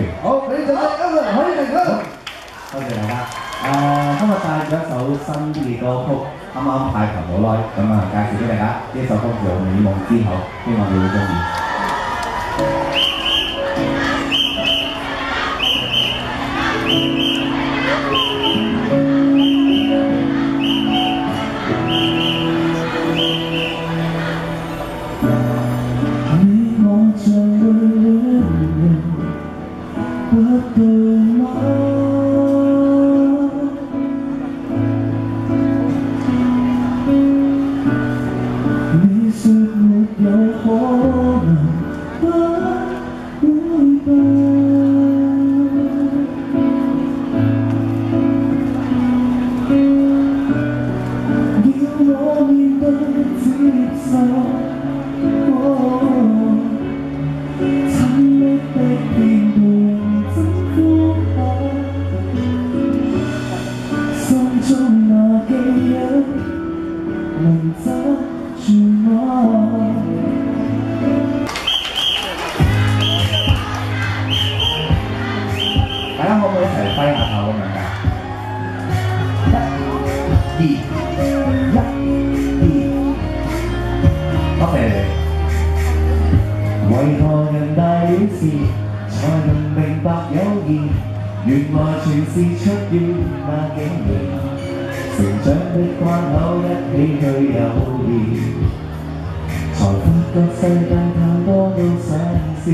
好，你準備一個人可以停啦。 多謝大家。今日帶咗一首新啲嘅歌曲，啱啱派台冇耐，咁啊介紹俾大家。呢首歌叫《美夢之後》，希望你會中意。 大家可唔可以一齊揮下手咁樣㗎？一、二，多謝你。為何人大了時，才能明白友誼？原來全是出於那幾年，成長的關口一起去友誼，才發覺世界太多都相似。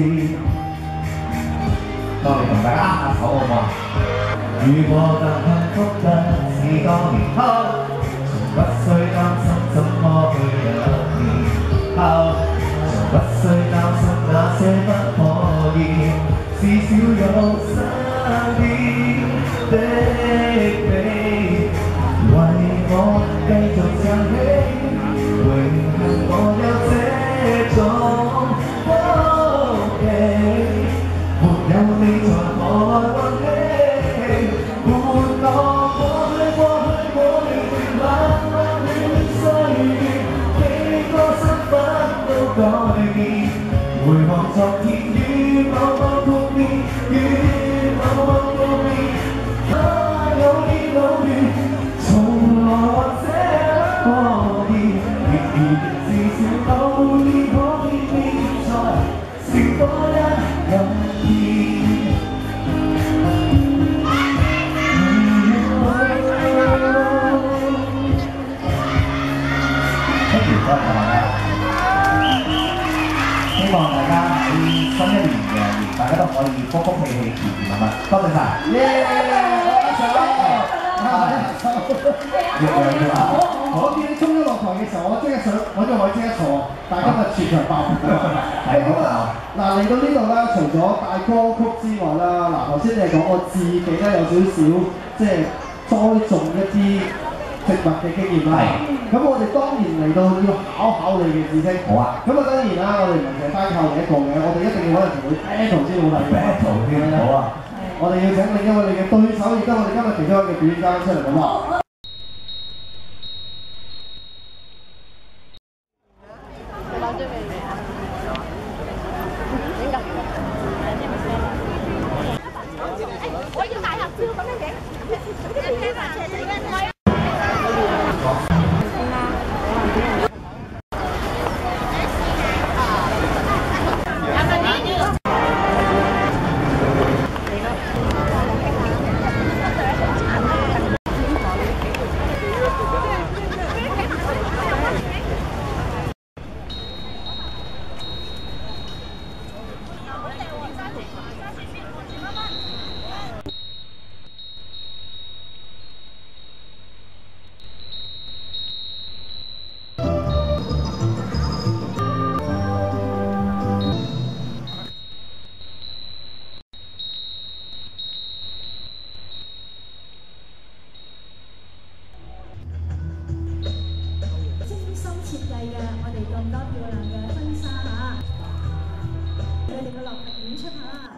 當你同大家握下手好唔好？如果更幸福得似多年後，從不需擔心怎麼去入眠後，從不需擔心那些不可以，至少有身邊的你，為我繼續撐起，榮幸我有這種福氣。 有你在何來運氣？伴我過去冷冷暖歲月，幾多身份都改變。回望昨天與某某共眠，與某某共眠。有意有緣，從來或者不可以，至少偶爾可以變才是多一人。 希望大家喺新一年嘅大家都可以福福氣氣、甜甜蜜蜜。多謝晒！ 我見你衝咗落台嘅時候，我即刻想揾個位即刻坐，但係今日全場爆滿係咁啊！嗱嚟到呢度咧，除咗帶歌曲之外啦，嗱頭先你係講我自己咧有少少即係栽種一啲植物嘅經驗啦。咁我哋當然嚟到要考你嘅知識。好啊。咁啊當然啦，我哋唔係淨係單靠你一個嘅，我哋一定要可能同佢 battle 先好睇。battle 添好啊！我哋要請另一位你嘅對手，亦都係我哋今日其中一個表演家出嚟好嘛？ 我要大合照咁樣影，設計嘅我哋咁多漂亮嘅婚紗嚇，你哋嘅落力演出嚇。